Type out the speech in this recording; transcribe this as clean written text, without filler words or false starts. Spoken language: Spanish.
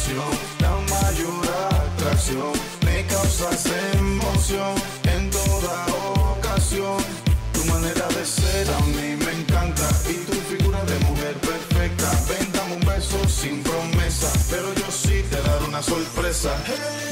pasión, la mayor atracción. Me causas emoción en toda ocasión. Tu manera de ser a mí me encanta y tu figura de mujer perfecta. Ven, dame un beso sin promesa, pero yo sí te daré una sorpresa. Hey.